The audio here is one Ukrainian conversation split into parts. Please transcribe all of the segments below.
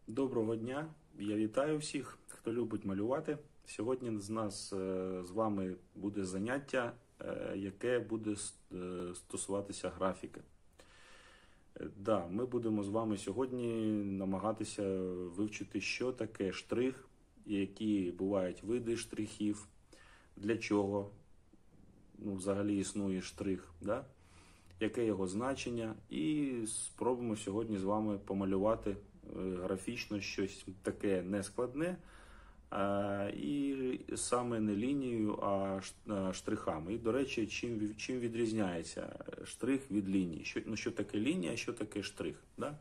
Доброго дня! Я вітаю всіх, хто любить малювати. Сьогодні з вами буде заняття, яке буде стосуватися графіки. Да, ми будемо з вами сьогодні намагатися вивчити, що таке штрих, які бувають види штрихів, для чого взагалі існує штрих, да? Яке його значення, і спробуємо сьогодні з вами помалювати графічно щось таке нескладне, і саме не лінією, а штрихами. І, до речі, чим відрізняється штрих від лінії? Що таке лінія, що таке штрих? Да?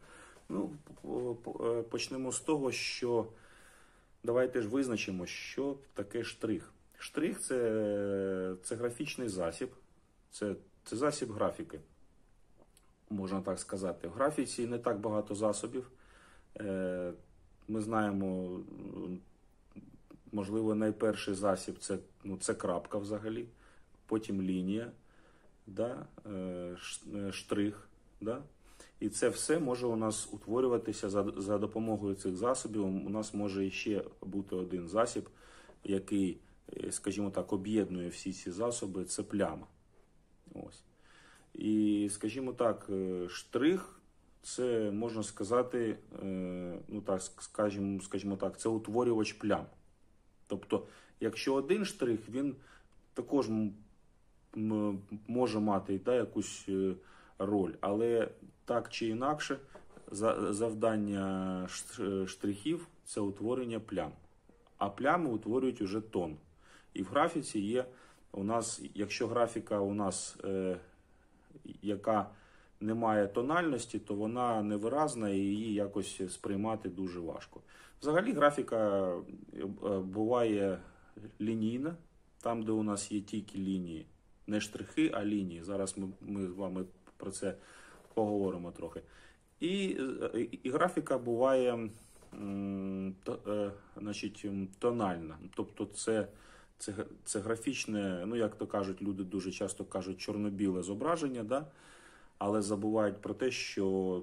Почнемо з того, що давайте ж визначимо, що таке штрих. Штрих – це графічний засіб, це засіб графіки, можна так сказати. В графіці не так багато засобів. Ми знаємо, можливо, найперший засіб це крапка взагалі, потім лінія, да? Штрих. Да? І це все може у нас утворюватися за допомогою цих засобів. У нас може ще бути один засіб, який, скажімо так, об'єднує всі ці засоби, це пляма. Ось. І, скажімо так, штрих – це, можна сказати, скажімо так, це утворювач плям. Тобто, якщо один штрих, він також може мати якусь роль, але так чи інакше, завдання штрихів – це утворення плям. А плями утворюють уже тон. І в графіці є у нас, якщо графіка у нас, яка не має тональності, то вона невиразна і її якось сприймати дуже важко. Взагалі графіка буває лінійна, там де у нас є тільки лінії, не штрихи, а лінії. Зараз ми з вами про це поговоримо трохи. І графіка буває тональна, тобто це графічне, як то кажуть, люди дуже часто кажуть, чорно-біле зображення, да? Але забувають про те, що,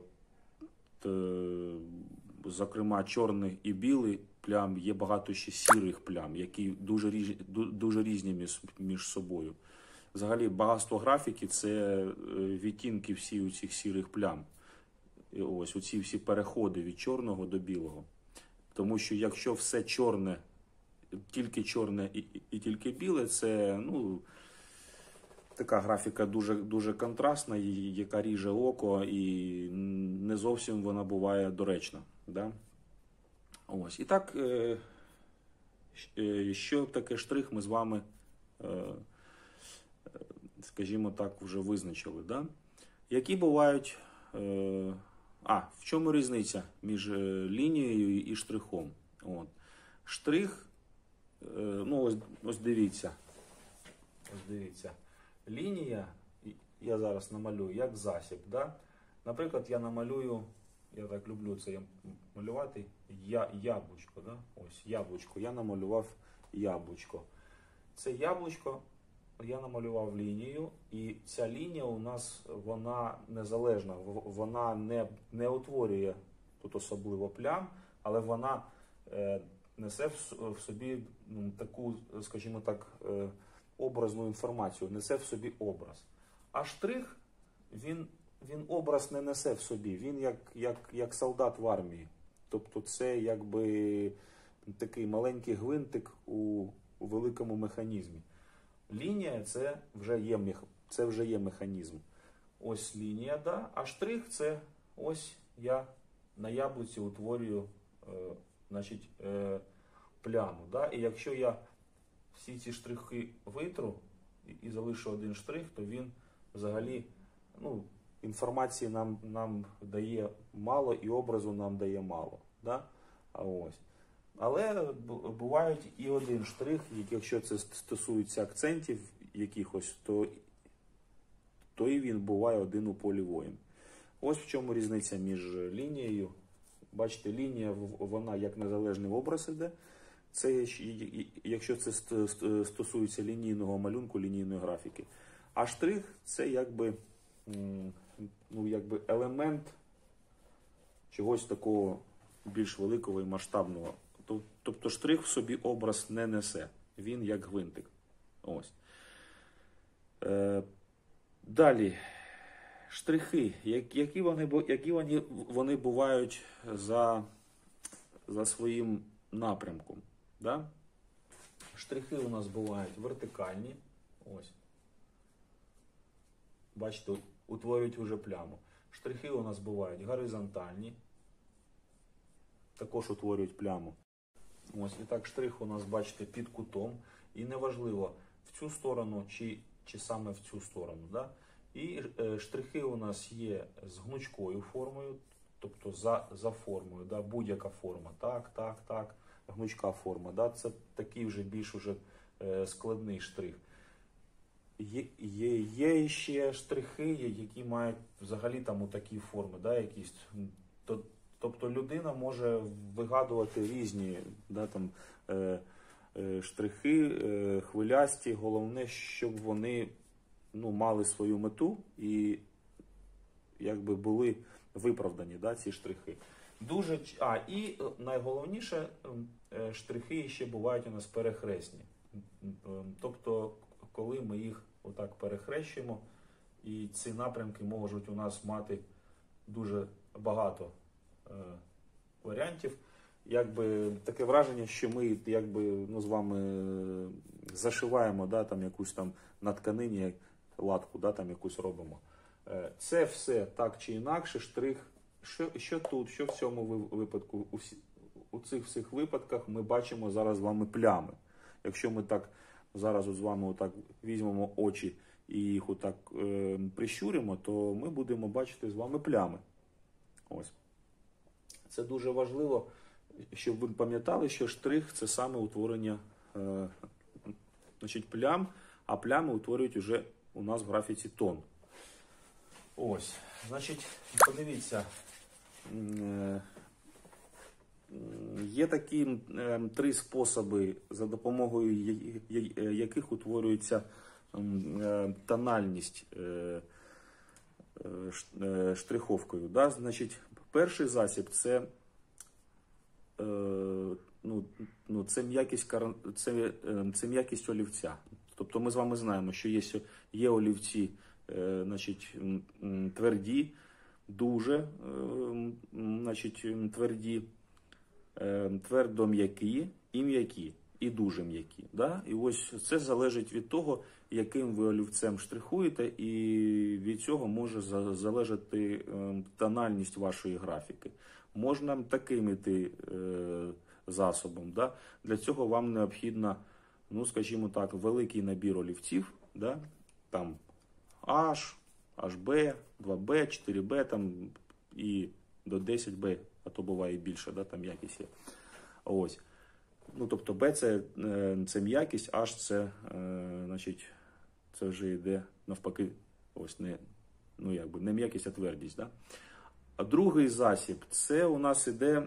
зокрема, чорних і білих плям є багато ще сірих плям, які дуже різні між собою. Взагалі, багатство графіки – це відтінки всі у цих сірих плям. Ось оці всі переходи від чорного до білого. Тому що якщо все чорне, тільки чорне і тільки біле, це така графіка дуже контрастна, яка ріже око, і не зовсім вона буває доречна. Да? Ось. І так, що таке штрих, ми з вами, скажімо так, вже визначили. Да? Які бувають... в чому різниця між лінією і штрихом? От. Штрих, ось дивіться. Ось дивіться. Лінія, я зараз намалюю, як засіб. Да? Наприклад, я намалюю, я так люблю це малювати, яблучко. Да? Ось яблучко. Я намалював яблучко. Це яблучко я намалював лінію, і ця лінія у нас, вона незалежна, вона не утворює тут особливо плям, але вона несе в собі таку, скажімо так, образну інформацію, несе в собі образ. А штрих, він образ не несе в собі, він як солдат в армії. Тобто це якби такий маленький гвинтик у великому механізмі. Лінія це вже є механізм. Ось лінія, да? А штрих це ось я на яблуці утворюю пляму. Да? І якщо я всі ці штрихи витру і залишу один штрих, то він взагалі інформації нам дає мало і образу нам дає мало. Да? Ось. Але бувають і один штрих, якщо це стосується акцентів якихось, то і він буває один у полі воїн. Ось в чому різниця між лінією. Бачите, лінія, вона як незалежний образ іде. Це, якщо це стосується лінійного малюнку, лінійної графіки. А штрих – це якби елемент чогось такого більш великого і масштабного. Тобто штрих в собі образ не несе. Він як гвинтик. Ось. Далі. Штрихи. Які вони бувають за своїм напрямком. Да? Штрихи у нас бувають вертикальні. Ось. Бачите, утворюють вже пляму. Штрихи у нас бувають горизонтальні. Також утворюють пляму. Ось, і так, штрих у нас, бачите, під кутом. І неважливо, в цю сторону чи саме в цю сторону. Да? І штрихи у нас є з гнучкою формою, тобто за формою, да? Будь-яка форма. Так, гнучка форма. Да? Це такий вже більш складний штрих. Є ще штрихи, які мають взагалі там отакі форми, да, якісь. Тобто людина може вигадувати різні, да, там, штрихи, хвилясті. Головне, щоб вони, ну, мали свою мету і якби були виправдані, да, ці штрихи. І найголовніше, штрихи ще бувають у нас перехресні. Тобто, коли ми їх отак перехрещуємо, і ці напрямки можуть у нас мати дуже багато варіантів. Якби таке враження, що ми якби, ну, з вами зашиваємо, да, там, якусь там на тканині латку, да, там, якусь робимо. Це все так чи інакше, штрих. Що тут, що в цьому випадку, у цих всіх випадках ми бачимо зараз з вами плями. Якщо ми так зараз з вами отак візьмемо очі і їх отак прищуримо, то ми будемо бачити з вами плями. Ось. Це дуже важливо, щоб ви пам'ятали, що штрих – це саме утворення плям, а плями утворюють уже у нас в графіці тон. Ось, значить, подивіться, є такі три способи, за допомогою яких утворюється тональність штриховкою. Да? Значить, перший засіб – це м'якість олівця. Тобто ми з вами знаємо, що є олівці, значить, тверді, дуже, значить, тверді, твердо м'які і м'які, і дуже м'які. Да? І ось це залежить від того, яким ви олівцем штрихуєте, і від цього може залежати тональність вашої графіки. Можна таким іти засобом. Да? Для цього вам необхідно, ну, скажімо так, великий набір олівців, да? Там H, HB, 2B, 4B там, і до 10B, а то буває і більше, да? Там якість є. Ось. Ну, тобто B це м'якість, H це, значить, це вже йде навпаки, ось не м'якість, а твердість. Да? А другий засіб, це у нас іде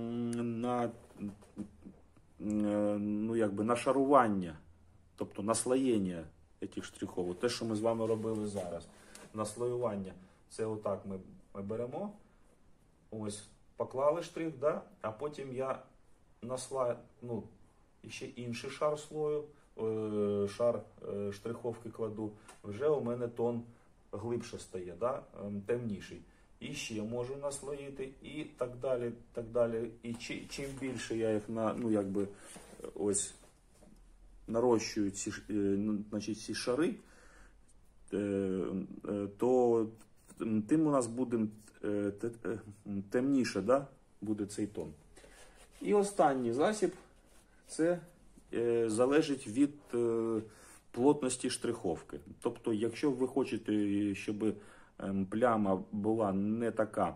на шарування, тобто наслоєння цих штрихів. Те, що ми з вами робили зараз. Наслоювання. Це отак ми беремо, ось, поклали штрих, да? А потім я ще інший шар слою, шар штриховки кладу, вже у мене тон глибше стає, да? Темніший. І ще можу наслоїти, і так далі, так далі. І чим більше я їх нарощую ці шари, то тим у нас буде темніше, да, буде цей тон. І останній засіб, це залежить від плотності штриховки. Тобто, якщо ви хочете, щоб пляма була не така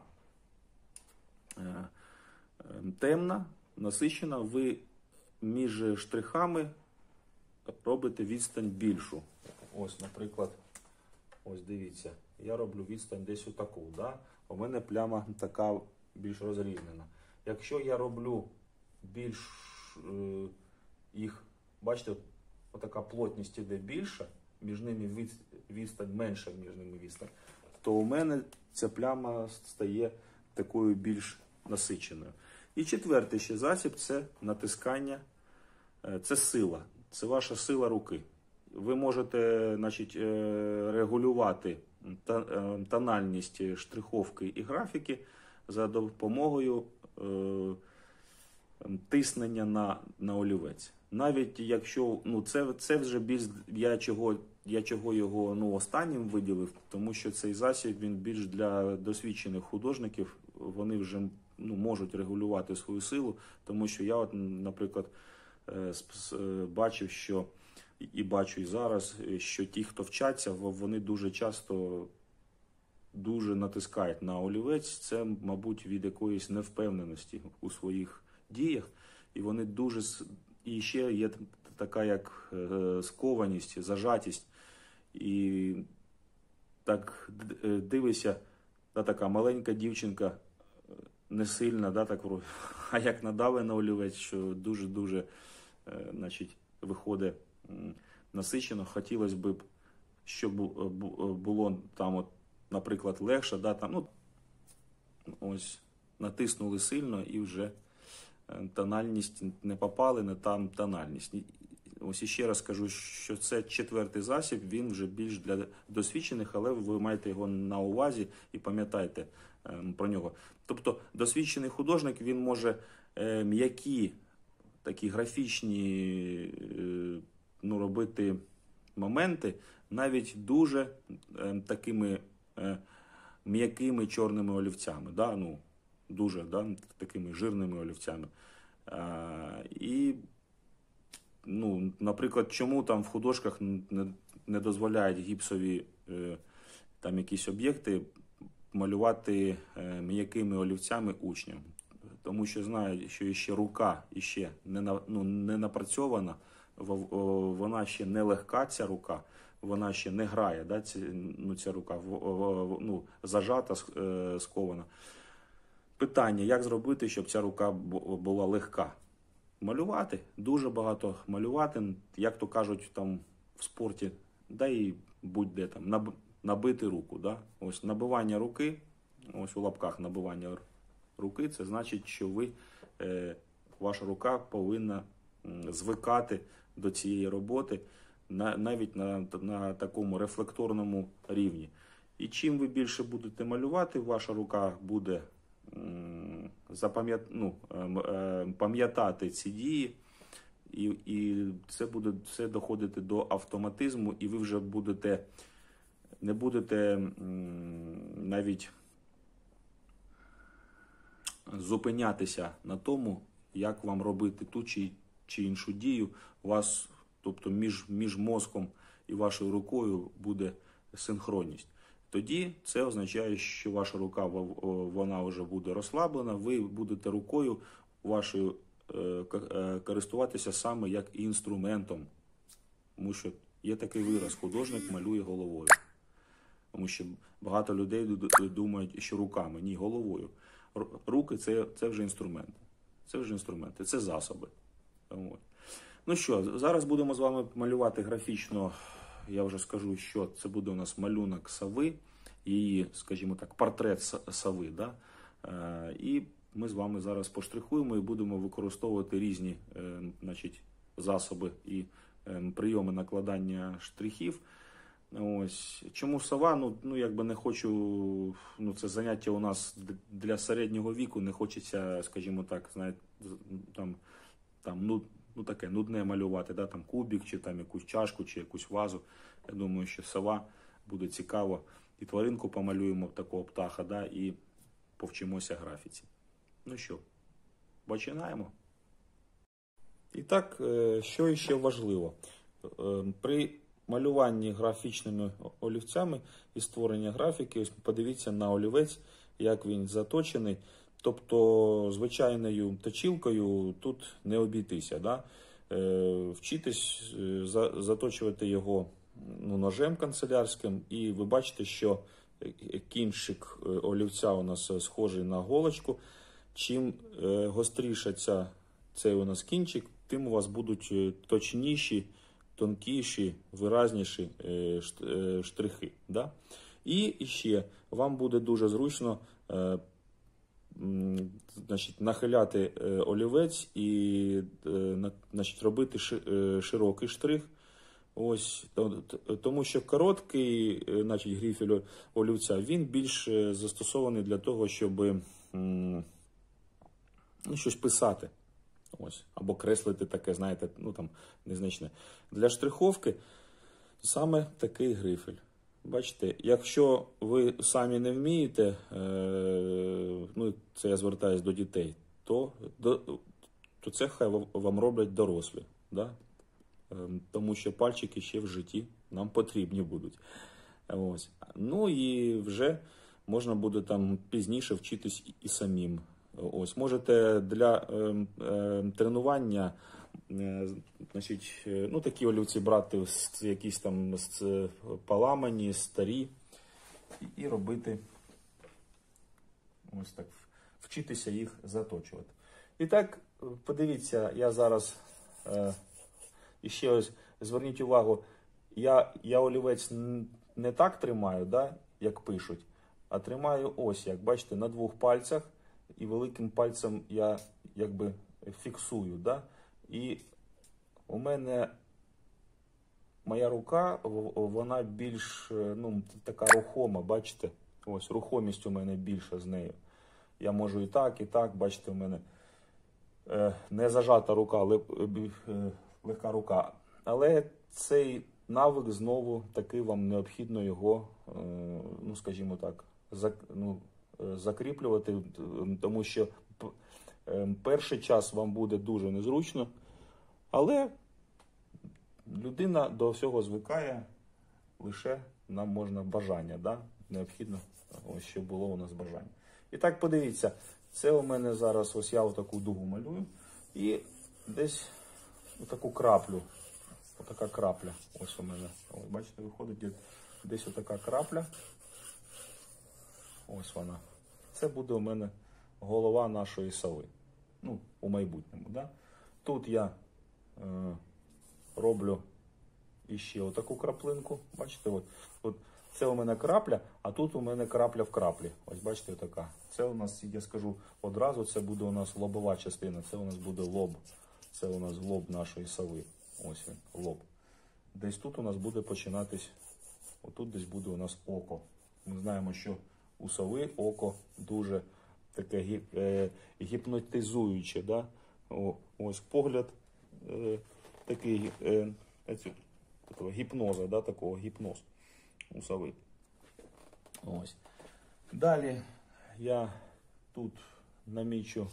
темна, насичена, ви між штрихами робите відстань більшу. Ось, наприклад, ось дивіться, я роблю відстань десь отаку, да? У мене пляма така більш розрівнена. Якщо я роблю більш їх, бачите, отака плотність іде більша, між ними відстань менша, між ними відстань, то у мене ця пляма стає такою більш насиченою. І четвертий ще засіб – це натискання, це сила, це ваша сила руки. Ви можете, значить, регулювати тональність штриховки і графіки за допомогою тиснення на олівець. Навіть якщо, ну, це вже більш, я чого його, ну, останнім виділив, тому що цей засіб, він більш для досвідчених художників, вони вже, ну, можуть регулювати свою силу, тому що я, от, наприклад, бачив, що, і бачу і зараз, що ті, хто вчаться, вони дуже часто дуже натискають на олівець. Це, мабуть, від якоїсь невпевненості у своїх діях, і вони дуже, і ще є така як скованість, зажатість, і так дивишся, да, така маленька дівчинка, не сильна, да, так, а як надавить на олівець, що дуже-дуже, значить, виходить насичено. Хотілося б, щоб було там, от, наприклад, легше, да, там, ну, ось, натиснули сильно і вже тональність не попали, не там тональність. Ось іще раз кажу, що це четвертий засіб, він вже більш для досвідчених, але ви маєте його на увазі і пам'ятайте про нього. Тобто досвідчений художник, він може м'які, такі графічні, ну, робити моменти навіть дуже такими м'якими чорними олівцями, да? Ну, дуже, да? Такими жирними олівцями. І, ну, наприклад, чому там в художках не дозволяють гіпсові там якісь об'єкти малювати м'якими олівцями учням? Тому що знають, що ще рука іще не напрацьована, вона ще не легка, ця рука, вона ще не грає, да, ця рука, ну, зажата, скована. Питання, як зробити, щоб ця рука була легка? Малювати, дуже багато малювати, як то кажуть там в спорті, да і будь-де там, набити руку. Да? Ось набивання руки, ось у лапках набивання руки, це значить, що ваша рука повинна звикати до цієї роботи навіть на такому рефлекторному рівні. І чим ви більше будете малювати, ваша рука буде пам'ятати ці дії, і це буде все доходити до автоматизму, і ви вже не будете навіть зупинятися на тому, як вам робити ту чи іншу дію. У вас, тобто між мозком і вашою рукою буде синхронність. Тоді це означає, що ваша рука, вона вже буде розслаблена, ви будете рукою вашою користуватися саме як інструментом. Тому що є такий вираз, художник малює головою. Тому що багато людей думають, що руками, ні, головою. Руки – це вже інструменти. Це вже інструменти, це засоби. Ну що, зараз будемо з вами малювати графічно. Я вже скажу, що це буде у нас малюнок сови, її, скажімо так, портрет сови. Да? І ми з вами зараз поштрихуємо і будемо використовувати різні, значить, засоби і прийоми накладання штрихів. Ось. Чому сова? Ну, якби не хочу, це заняття у нас для середнього віку, не хочеться, скажімо так, знаєте, таке нудне малювати, да, там кубик, чи там якусь чашку, чи якусь вазу. Я думаю, що сова буде цікаво. І тваринку помалюємо, такого птаха, да, і повчимося графіці. Ну що, починаємо. І так, що ще важливо? При малюванні графічними олівцями і створення графіки, ось подивіться на олівець, як він заточений. Тобто, звичайною точілкою тут не обійтися. Да? Вчитись заточувати його ножем канцелярським, і ви бачите, що кінчик олівця у нас схожий на голочку. Чим гостріше цей у нас кінчик, тим у вас будуть точніші, тонкіші, виразніші штрихи. Да? І ще вам буде дуже зручно значить, нахиляти олівець і значить, робити широкий штрих. Ось, тому що короткий, значить, грифель олівця, він більш застосований для того, щоб щось писати. Ось, або креслити таке, знаєте, ну там незначне. Для штриховки саме такий грифель. Бачите, якщо ви самі не вмієте, ну це я звертаюся до дітей, то це хай вам роблять дорослі. Да? Тому що пальчики ще в житті нам потрібні будуть. Ось. Ну і вже можна буде там пізніше вчитись і самим. Ось. Можете для тренування, значить, ну, такі олівці брати, якісь там поламані, старі, і робити, ось так, вчитися їх заточувати. І так, подивіться, я зараз, і ще ось, зверніть увагу, я олівець не так тримаю, да, як пишуть, а тримаю ось, як бачите, на двох пальцях, і великим пальцем я якби фіксую, да? І у мене моя рука, вона більш, ну, така рухома, бачите? Ось, рухомість у мене більша з нею. Я можу і так, бачите, у мене не зажата рука, легка рука. Але цей навик знову таки вам необхідно його, ну, скажімо так, закріплювати, тому що перший час вам буде дуже незручно, але людина до всього звикає, лише нам можна бажання, да? Необхідно, ось, щоб було у нас бажання. І так, подивіться, це у мене зараз, ось я отаку дугу малюю, і десь отаку краплю, отака крапля, ось у мене, ось, бачите, виходить десь отака крапля, ось вона. Це буде у мене голова нашої сови, ну, у майбутньому, да? Тут я роблю іще отаку краплинку, бачите, от це у мене крапля, а тут у мене крапля в краплі, ось бачите, така. Це у нас, я скажу одразу, це буде у нас лобова частина, це у нас буде лоб, це у нас лоб нашої сови, ось він, лоб. Десь тут у нас буде починатись, отут десь буде у нас око. Ми знаємо, що у сови око дуже таке гіпнотизуюче, да? Ось погляд такий гіпноза, да? Такого гіпноз у сови. Ось. Далі я тут намічу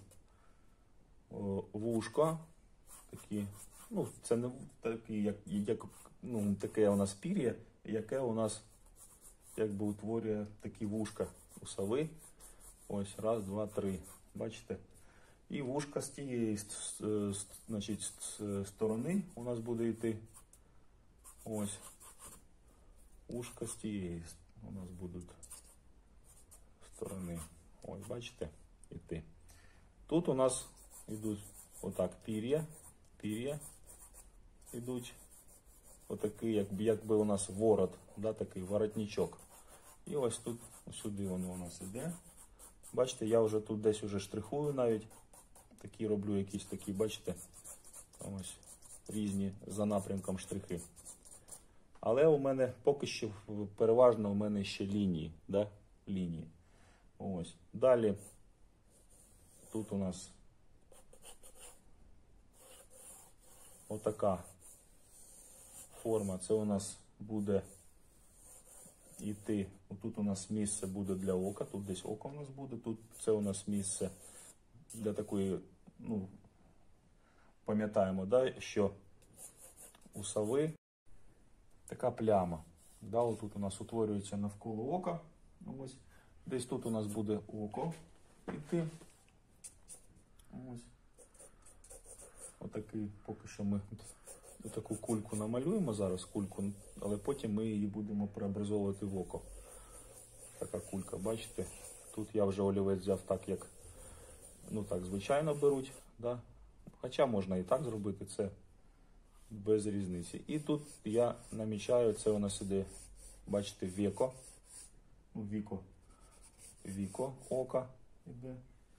вушка, такі, ну це не такі, як ну, таке у нас пір'я, яке у нас якби утворює такі вушка у сови. Ось, раз, два, три. Бачите? І вушка з тієї, значить, сторони у нас буде йти. Ось. Вушка з тієї у нас будуть сторони. Ось, бачите? Йти. Тут у нас йдуть отак пір'я йдуть. Отакий, якби у нас ворот, да, такий воротничок. І ось тут, сюди воно у нас йде. Бачите, я вже тут десь уже штрихую навіть. Такі роблю якісь такі, бачите, ось різні за напрямком штрихи. Але у мене поки що переважно у мене ще лінії, да, лінії. Ось. Далі тут у нас отака форма. Це у нас буде йти, тут у нас місце буде для ока, тут десь око у нас буде, тут це у нас місце для такої, ну, пам'ятаємо, да, що у сови така пляма. Да, отут у нас утворюється навколо ока. Ось. Десь тут у нас буде око йти. Ось. Отакий, поки що ми таку кульку намалюємо зараз, кульку, але потім ми її будемо преобразовувати в око. Така кулька, бачите? Тут я вже олівець взяв так, як, ну так, звичайно беруть, да? Хоча можна і так зробити, це без різниці. І тут я намічаю, це у нас іде, бачите, віко, віко ока іде.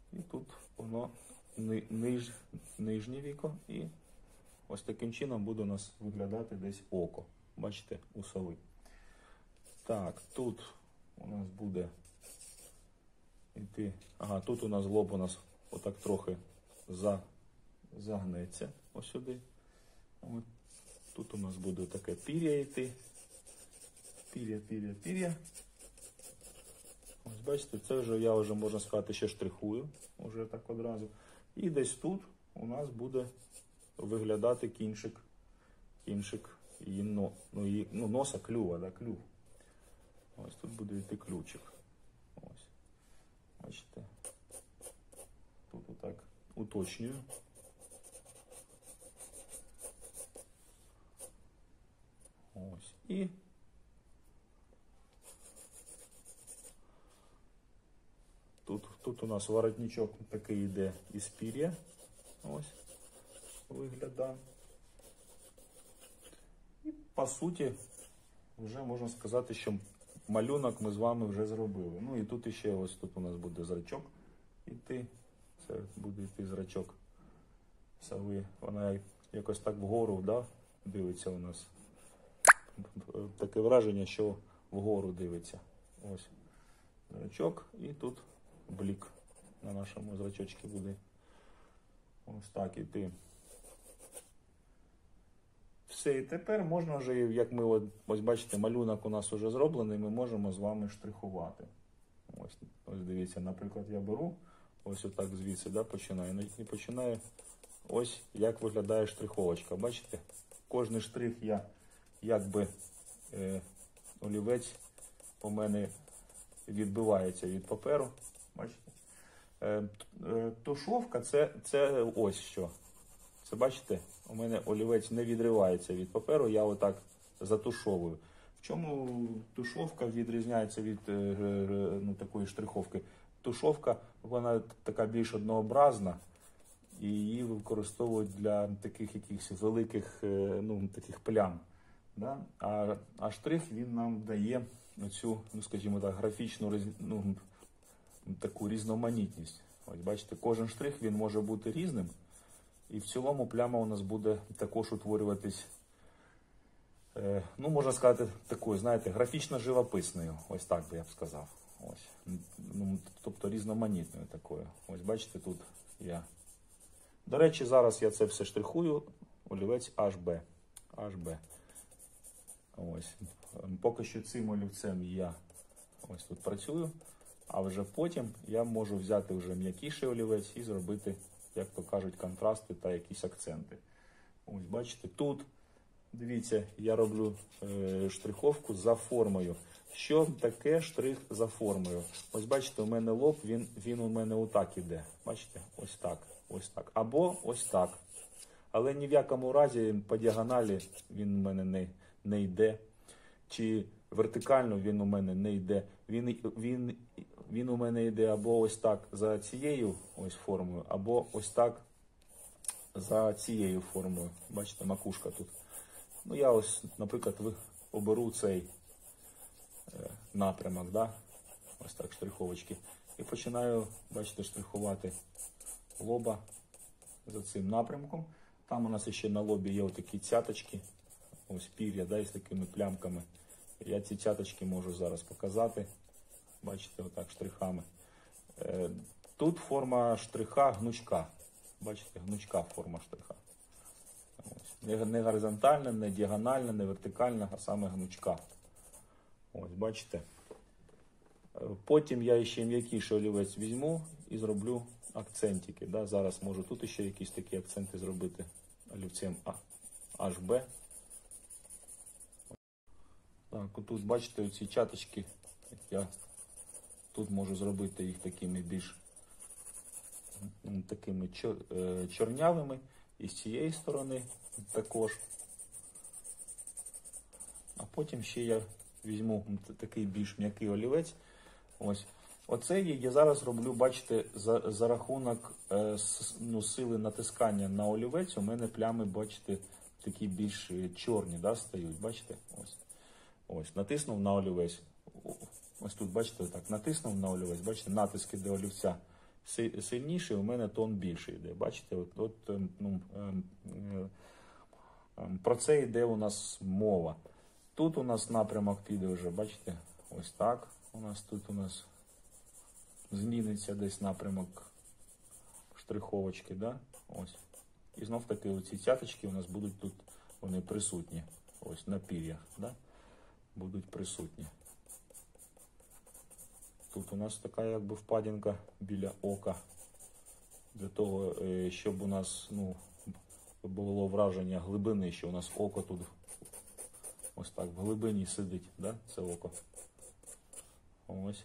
І тут воно нижнє віко. І ось таким чином буде у нас виглядати десь око. Бачите, у сови. Так, тут у нас буде йти. Ага, тут у нас лоб у нас отак трохи загнеться ось сюди. От. Тут у нас буде таке пір'я йти. Пір'я. Ось бачите, це вже я вже, можна сказати, ще штрихую. Уже так одразу. І десь тут у нас буде виглядати кінчик її, носа, клюва, да, клюв. Ось тут буде йти ключик. Ось. Бачите. Тут отак уточнюю. Ось. І тут у нас воротничок такий йде із пір'я. Ось. Виглядає. І по суті, вже можна сказати, що малюнок ми з вами вже зробили. Ну і тут іще ось тут у нас буде зрачок йти. Це буде йти зрачок сови. Вона якось так вгору, да, дивиться у нас. Таке враження, що вгору дивиться. Ось зрачок і тут блік на нашому зрачочку буде. Ось так іти. Все, і тепер можна вже, як ми ось бачите, малюнок у нас вже зроблений, ми можемо з вами штрихувати. Ось дивіться, наприклад, я беру, ось отак звідси, да, починаю. І починаю, ось як виглядає штриховочка. Бачите? Кожний штрих я, якби олівець у мене відбивається від паперу. Бачите? Тушовка це ось що. Це бачите, у мене олівець не відривається від паперу, я отак затушовую. В чому тушовка відрізняється від такої штриховки? Тушовка, вона така більш однообразна, і її використовують для таких якихось великих таких плям. Да? А штрих, він нам дає цю, скажімо так, графічну таку різноманітність. Ось бачите, кожен штрих, він може бути різним. І в цілому пляма у нас буде також утворюватись, можна сказати, такою, знаєте, графічно-живописною. Ось так би я б сказав. Ось. Тобто різноманітною такою. Ось бачите, тут я. До речі, зараз я це все штрихую. Олівець HB. Ось. Поки що цим олівцем я ось тут працюю. А вже потім я можу взяти вже м'якіший олівець і зробити, як то кажуть, контрасти та якісь акценти. Ось, бачите, тут, дивіться, я роблю штриховку за формою. Що таке штрих за формою? Ось, бачите, у мене лоб, він у мене отак іде. Бачите? Ось так, ось так. Або ось так. Але ні в якому разі по діагоналі він у мене не йде. Чи вертикально він у мене не йде. Він у мене йде або ось так за цією ось формою, або ось так за цією формою. Бачите, макушка тут. Я ось, наприклад, оберу цей напрямок, да? Ось так штриховочки. І починаю, бачите, штрихувати лоба за цим напрямком. Там у нас ще на лобі є отакі цяточки, ось пір'я, да, із такими плямками. Я ці цяточки можу зараз показати. Бачите, отак штрихами. Тут форма штриха гнучка. Бачите, гнучка форма штриха. Ось. Не горизонтальна, не діагональна, не вертикальна, а саме гнучка. Ось, бачите. Потім я ще м'якіший олівець візьму і зроблю акцентики. Да? Зараз можу тут ще якісь такі акценти зробити олівцем HB. Так, отут, бачите, оці чаточки, я тут можу зробити їх такими більш такими чорнявими. І з цієї сторони також. А потім ще я візьму такий більш м'який олівець. Ось. Оце я зараз роблю, бачите, за рахунок сили натискання на олівець. У мене плями, бачите, такі більш чорні, да, стають. Бачите? Ось. Натиснув на олівець. Ось тут, бачите, так, натиснув на олівець, бачите, натиск іде олівця. сильніший, у мене тон більший йде. Бачите, про це йде у нас мова. Тут у нас напрямок піде вже, бачите, ось так. Тут у нас зміниться десь напрямок штриховочки, да? Ось. І знов таки оці цяточки у нас будуть тут, вони присутні. Ось на пір'ях, да? Будуть присутні. Тут у нас така якби впадинка біля ока. Для того, щоб у нас, ну, було враження глибини, що у нас око тут ось так в глибині сидить, да? Це око. Ось.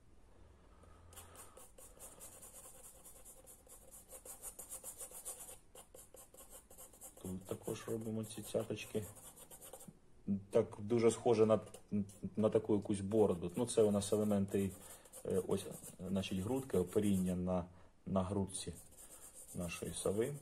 Тут також робимо ці цяточки. Так дуже схоже на таку якусь бороду. Ну, це у нас елементи ось, значить, грудки, оперіння на грудці нашої сови.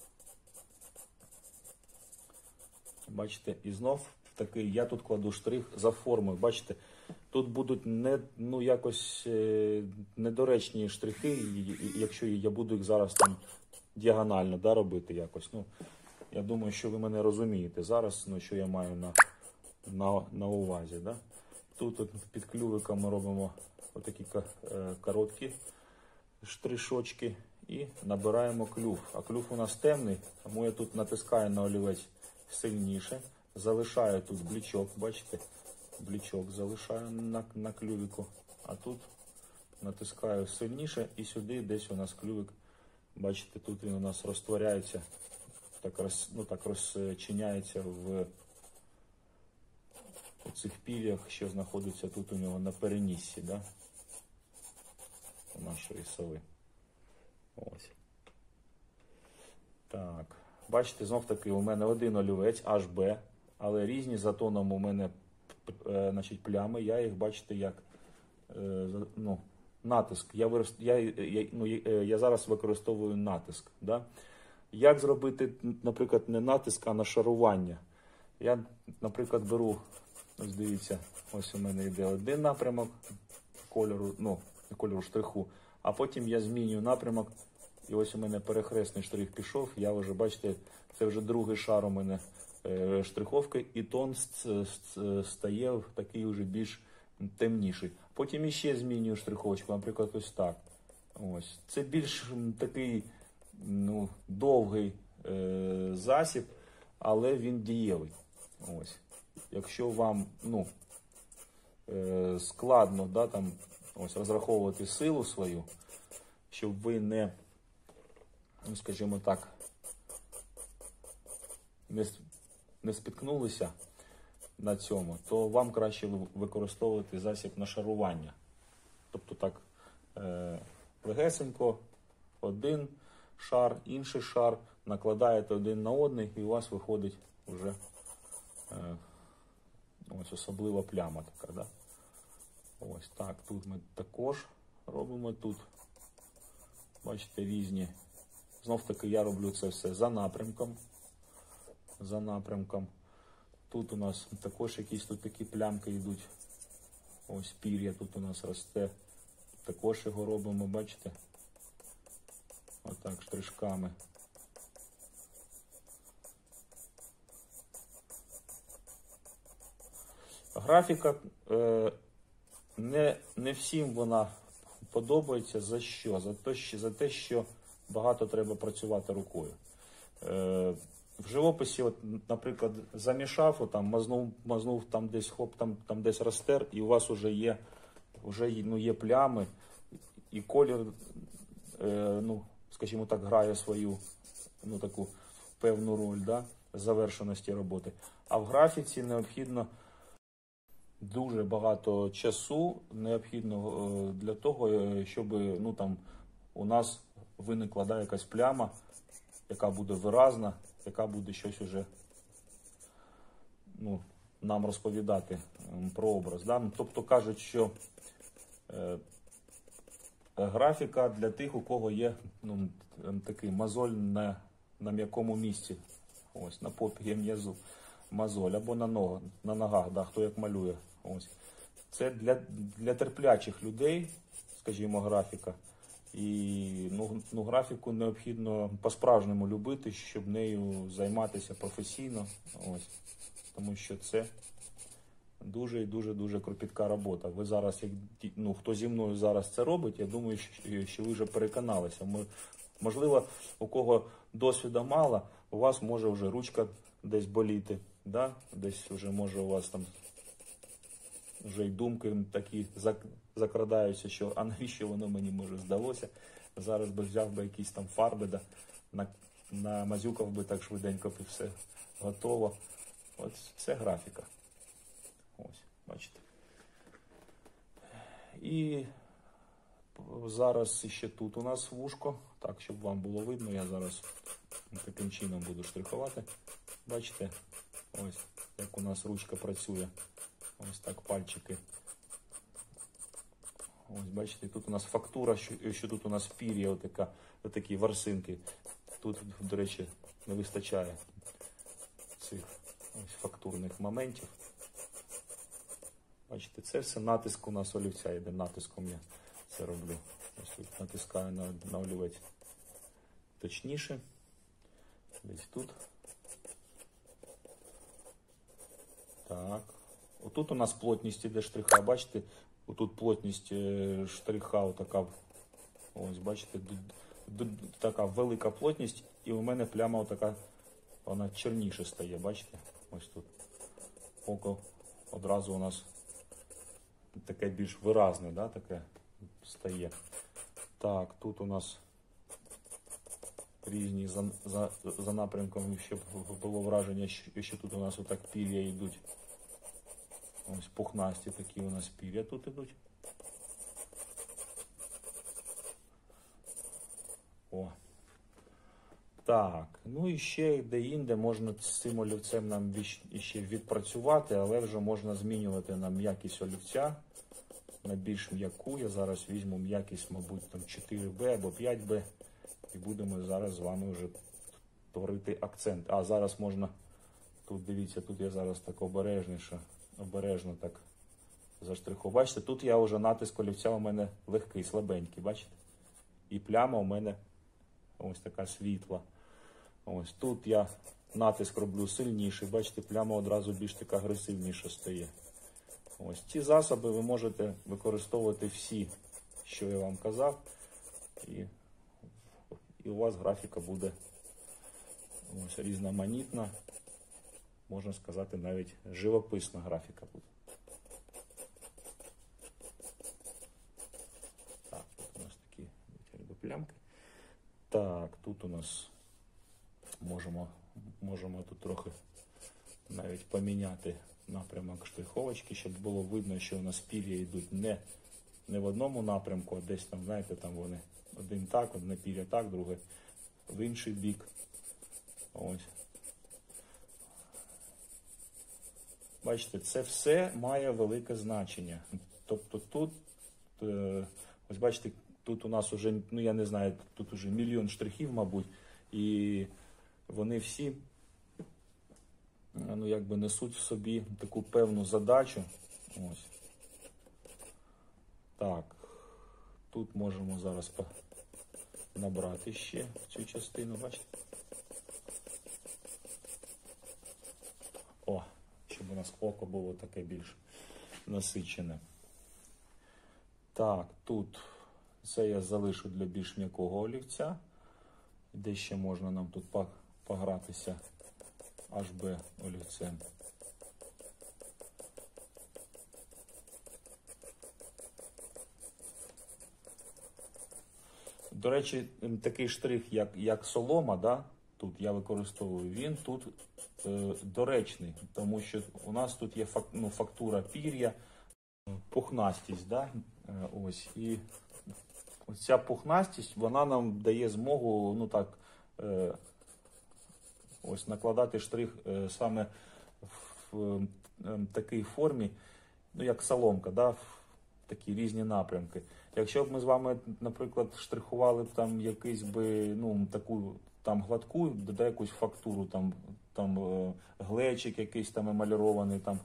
Бачите, і знов такий, я тут кладу штрих за формою. Бачите, тут будуть якось недоречні штрихи, якщо я буду їх зараз там діагонально, да, робити якось. Ну, я думаю, що ви мене розумієте зараз, ну, що я маю на увазі. Да? Тут під клювиком ми робимо отакі короткі штришочки і набираємо клюв. А клюв у нас темний, тому я тут натискаю на олівець сильніше, залишаю тут блічок, бачите, блічок залишаю на клювику, а тут натискаю сильніше і сюди десь у нас клювик, бачите, тут він у нас розтворяється, так розчиняється в цих пір'ях, що знаходиться тут у нього на переніссі, да? У нашої сови. Ось. Так. Бачите, знов таки у мене один олівець HB, але різні за тоном у мене, значить, плями. Я їх, бачите, як натиск. Я зараз використовую натиск. Да? Як зробити, наприклад, не натиск, а нашарування? Я, наприклад, беру, ось дивіться, ось у мене йде один напрямок кольору штриху, а потім я змінюю напрямок, і ось у мене перехресний штрих пішов, я вже, бачите, це вже другий шар у мене штриховки, і тон стає такий вже більш темніший. Потім іще змінюю штриховочку, наприклад, ось так. Ось. Це більш такий довгий засіб, але він дієвий. Ось. Якщо вам складно, да, там, ось, розраховувати силу свою, щоб ви не, скажімо так, не спіткнулися на цьому, то вам краще використовувати засіб нашарування. Тобто так, легесенько, один шар, інший шар, накладаєте один на одний, і у вас виходить вже ось особлива пляма така, да? Ось так, тут ми також робимо, тут, бачите, різні. Знов таки я роблю це все за напрямком. Тут у нас також якісь тут такі плямки йдуть. Ось пір'я тут у нас росте. Також його робимо, бачите? Отак, штришками. Графіка не всім вона подобається. За що? За те, що багато треба працювати рукою. В живописі, от, наприклад, замішав, там, мазнув там десь там десь розтер, і у вас вже є плями, і колір, скажімо так, грає свою таку певну роль, да, завершеності роботи. А в графіці необхідно дуже багато часу, необхідно для того, щоб у нас виникла якась пляма, яка буде виразна, яка буде щось уже нам розповідати про образ. Да? Тобто кажуть, що графіка для тих, у кого є такий мозоль на м'якому місці. Ось, на попі є мозоль, або на ногах, да, хто як малює. Ось. Це для терплячих людей, скажімо, графіка. І графіку необхідно по-справжньому любити, щоб нею займатися професійно. Ось. Тому що це дуже і дуже кропітка робота. Ви зараз, хто зі мною зараз це робить, я думаю, що ви вже переконалися. Можливо, у кого досвіду мало, у вас може вже ручка десь боліти, да? Десь вже може у вас там вже й думки такі закрадаються, що а навіщо воно мені може здалося. Зараз би взяв би якісь там фарби, да, намазюкав би так швиденько, і все готово. Ось це графіка. Ось, бачите. І зараз ще тут у нас вушко. Так, щоб вам було видно, я зараз таким чином буду штрихувати. Бачите, ось як у нас ручка працює. Ось так пальчики. Ось, бачите, тут у нас фактура, що тут у нас пір'я, отакі ворсинки. Тут, до речі, не вистачає цих ось фактурних моментів. Бачите, це все натиск у нас олівця йде, натиском я це роблю. Ось тут натискаю на олівець точніше. Десь тут. Так. Отут у нас плотність іде штриха, бачите? Отут плотність штриха отака, ось бачите, така велика плотність, і у мене пляма отака, вона чорніше стає, бачите? Ось тут. Око одразу у нас таке більш виразне, да, таке стає. Так, тут у нас різні за напрямком, щоб було враження, що тут у нас отак пір'я йдуть. Ось пухнасті такі у нас пір'я тут ідуть. О. Так, ну і ще де-інде можна з цим олівцем нам ще відпрацювати, але вже можна змінювати нам м'якість олівця на більш м'яку. Я зараз візьму м'якість, мабуть, там 4Б або 5Б. І будемо зараз з вами вже творити акцент. А зараз можна, тут дивіться, тут я зараз так обережно так заштриху. Бачите, тут я вже натиск олівця у мене легкий, слабенький, бачите? І пляма у мене ось така світла. Ось тут я натиск роблю сильніший, бачите, пляма одразу більш така агресивніша стає. Ось ці засоби ви можете використовувати всі, що я вам казав. І у вас графіка буде ось різноманітна, можна сказати, навіть живописна графіка буде. Так, тут у нас такі плямки. Так, тут у нас можемо тут трохи навіть поміняти напрямок штриховочки, щоб було видно, що у нас пір'я йдуть не в одному напрямку, а десь там, знаєте, там вони один так, одне пір'я так, друге в інший бік. Ось. Бачите, це все має велике значення. Тобто тут, ось бачите, тут у нас уже, ну я не знаю, тут уже мільйон штрихів, мабуть, і вони всі, ну якби несуть в собі таку певну задачу. Ось. Так, тут можемо зараз набрати ще цю частину, бачите? О, щоб у нас око було таке більш насичене. Так, тут це я залишу для більш м'якого олівця. Де ще можна нам тут погратися HB олівцем. До речі, такий штрих, як солома, да, тут я використовую, він тут доречний, тому що у нас тут є фактура пір'я, пухнастість, да, ось, і ця пухнастість, вона нам дає змогу, ну так, ось накладати штрих саме в такій формі, ну як соломка, да, в такі різні напрямки. Якщо б ми з вами, наприклад, штрихували б там якийсь би, ну, таку там гладку, додай якусь фактуру, там глечик якийсь там емалірований, там,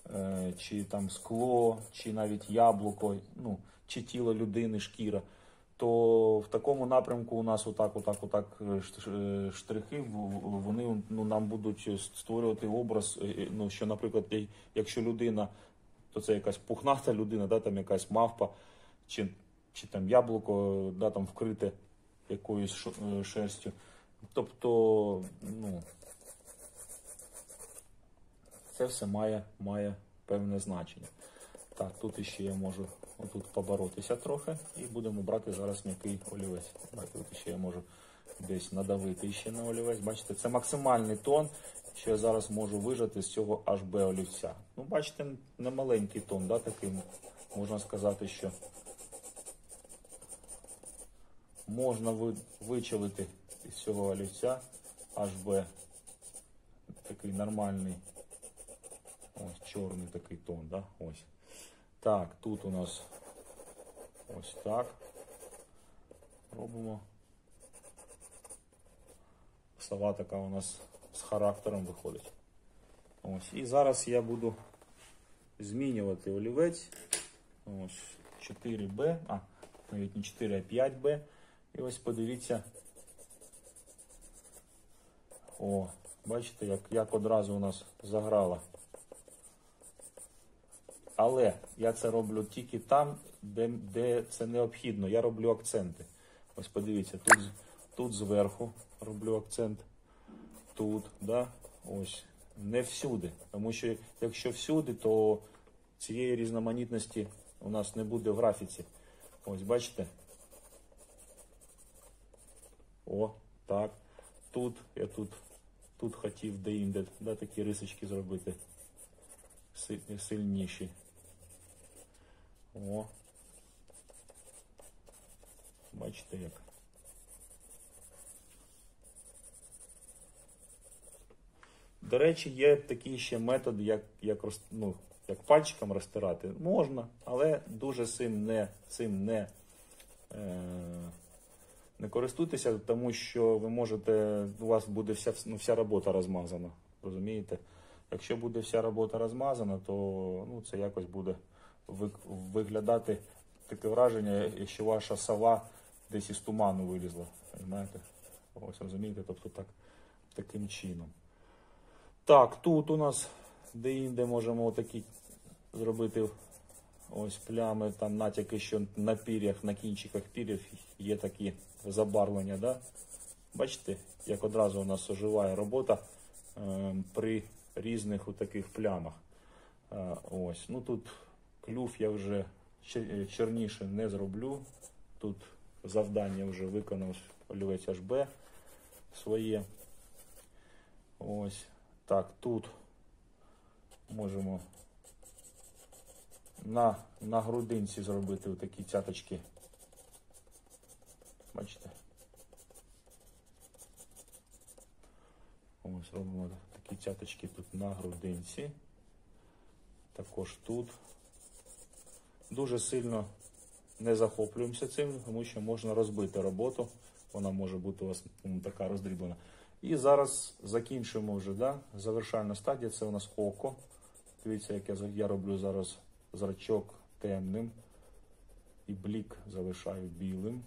чи там скло, чи навіть яблуко, ну, чи тіло людини, шкіра, то в такому напрямку у нас отак штрихи, вони нам будуть створювати образ, що, наприклад, якщо людина, то це якась пухната людина, да, там якась мавпа, чи там яблуко, да, там вкрите якоюсь шерстю. Тобто, це все має певне значення. Так, тут ще я можу отут поборотися трохи і будемо брати зараз м'який олівець. Тут ще я можу десь надавити ще на олівець. Бачите, це максимальний тон, що я зараз можу вижати з цього HB олівця. Ну, бачите, не маленький тон, да, такий, можна сказати, що можна вичавити із цього олівця HB такий нормальний, ось чорний такий тон, да, ось. Так, тут у нас ось так робимо. Сова така у нас з характером виходить. Ось. І зараз я буду змінювати олівець. Ось 4B, навіть не 4, а 5B. І ось подивіться. О, бачите, як одразу у нас заграла. Але я це роблю тільки там, де це необхідно. Я роблю акценти. Ось подивіться, тут зверху роблю акцент. Тут, да, ось. Не всюди. Тому що якщо всюди, то цієї різноманітності у нас не буде в графіці. Ось, бачите? О, так. Я тут хотів деінде, да, такі рисочки зробити сильніші. О. Бачите як. До речі, є такий ще метод, як пальчиком розтирати. Можна, але дуже цим не користуйтеся, тому що ви можете, у вас буде вся робота розмазана. Розумієте? Якщо буде вся робота розмазана, то це якось буде виглядати таке враження, якщо ваша сова десь із туману вилізла. Знаєте? Ось, розумієте? Тобто таким чином. Так, тут у нас деінде можемо отакі зробити ось плями, там натяки, що на пір'ях, на кінчиках пір'їв є такі забарвлення, да? Бачите, як одразу у нас оживає робота при різних таких плямах. Ось, тут клюв я вже чорніше не зроблю. Тут завдання вже виконав олівець HB своє. Ось. Так, тут можемо на грудинці зробити такі цяточки. Бачите? Ось робимо такі цяточки тут на грудинці. Також тут. Дуже сильно не захоплюємося цим, тому що можна розбити роботу. Вона може бути у вас така роздріблена. І зараз закінчуємо вже, да? Завершальна стадія, це у нас око. Дивіться, як я роблю зараз зрачок темним. І блік залишаю білим.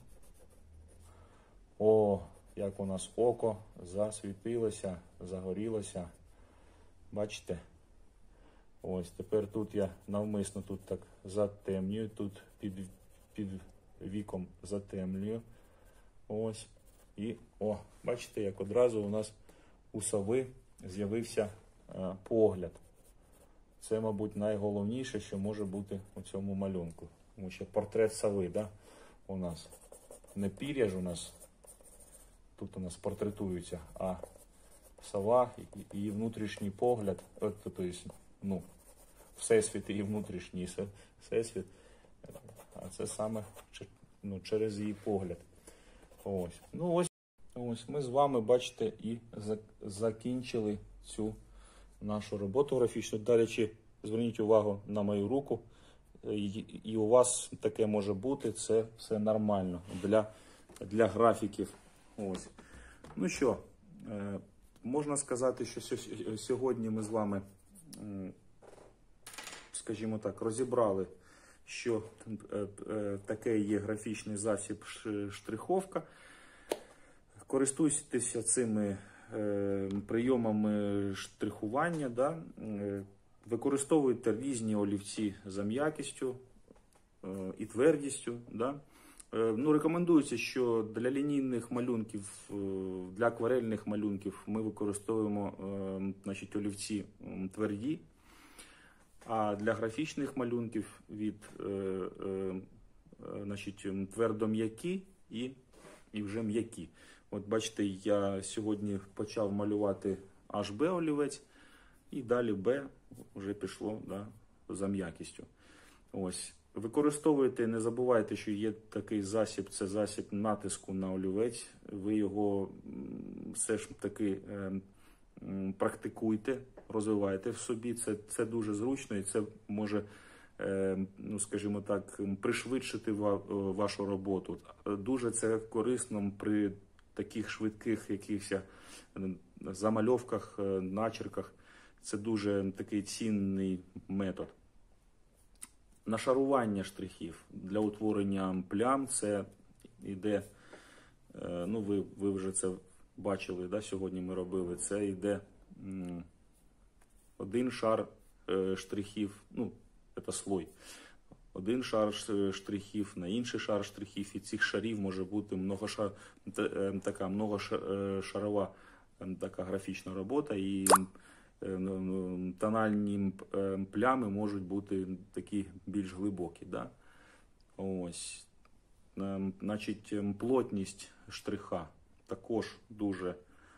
О, як у нас око засвітилося, загорілося. Бачите? Ось, тепер тут я навмисно тут так затемнюю, тут під віком затемнюю. Ось. І, бачите, як одразу у нас у сови з'явився погляд. Це, мабуть, найголовніше, що може бути у цьому малюнку. Тому що портрет сови, да, у нас не пір'я ж у нас, тут у нас портретується, а сова і її внутрішній погляд, тобто, всесвіт і внутрішній всесвіт, а це саме через її погляд. Ось ми з вами, бачите, і закінчили цю нашу роботу графічну. Далі, зверніть увагу на мою руку, і у вас таке може бути, це все нормально для графіків. Ось. Ну що, можна сказати, що сьогодні ми з вами, скажімо так, розібрали що таке є графічний засіб штриховка. Користуйтеся цими прийомами штрихування, да? Використовуйте різні олівці за м'якістю і твердістю. Да? Ну, рекомендується, що для лінійних малюнків, для акварельних малюнків ми використовуємо значить, олівці тверді, а для графічних малюнків від значить, твердо-м'які і вже м'які. От бачите, я сьогодні почав малювати HB олівець, і далі B вже пішло, да, за м'якістю. Ось. Використовуйте, не забувайте, що є такий засіб, це засіб натиску на олівець. Ви його все ж таки практикуйте, розвивайте в собі. Це дуже зручно і це може, ну, скажімо так, пришвидшити вашу роботу. Дуже це корисно при таких швидких якихось замальовках, начерках. Це дуже такий цінний метод. Нашарування штрихів для утворення плям, це йде, ну ви вже це бачили, да, сьогодні ми робили, це йде один шар штрихів, ну, це слой, один шар штрихів на інший шар штрихів, і цих шарів може бути така многошарова така графічна робота, і тональні плями можуть бути такі більш глибокі. Да? Ось. Значить, плотність штриха також дуже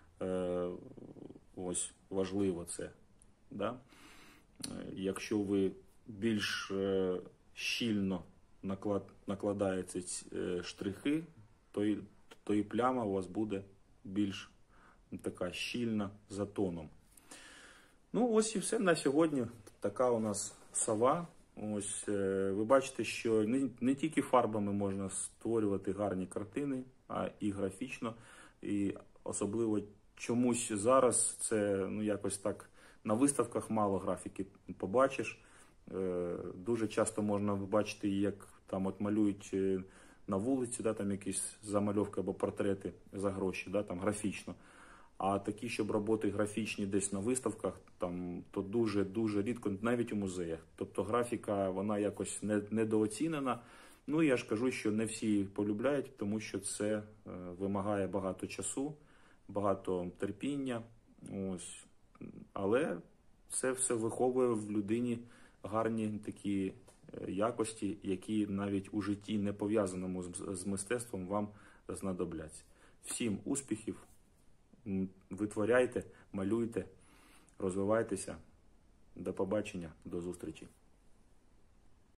ось, важливо це. Да? Якщо ви більш щільно накладаєте штрихи, то і пляма у вас буде більш така щільна за тоном. Ну, ось і все на сьогодні. Така у нас сова. Ось, ви бачите, що не тільки фарбами можна створювати гарні картини, а і графічно. І особливо чомусь зараз це, ну, якось так на виставках мало графіки побачиш. Дуже часто можна бачити, як там от малюють на вулиці, да, там якісь замальовки або портрети за гроші, да, там графічно. А такі, щоб роботи графічні десь на виставках, там, то дуже рідко, навіть у музеях. Тобто графіка, вона якось недооцінена. Ну, я ж кажу, що не всі полюбляють, тому що це вимагає багато часу, багато терпіння. Ось. Але це все виховує в людині гарні такі якості, які навіть у житті не пов'язаному з мистецтвом вам знадобляться. Всім успіхів! Витворяйте, малюйте, розвивайтеся. До побачення, до зустрічі.